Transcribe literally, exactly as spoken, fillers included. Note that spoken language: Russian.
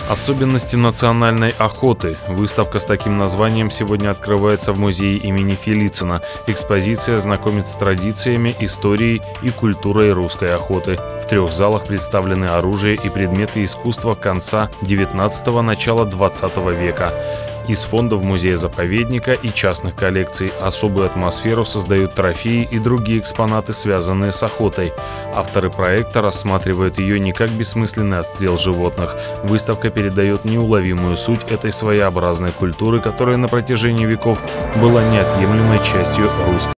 Особенности национальной охоты. Выставка с таким названием сегодня открывается в музее имени Фелицына. Экспозиция знакомит с традициями, историей и культурой русской охоты. В трех залах представлены оружие и предметы искусства конца девятнадцатого – начала двадцатого века. Из фондов музея-заповедника и частных коллекций особую атмосферу создают трофеи и другие экспонаты, связанные с охотой. Авторы проекта рассматривают ее не как бессмысленный отстрел животных. Выставка передает неуловимую суть этой своеобразной культуры, которая на протяжении веков была неотъемлемой частью русской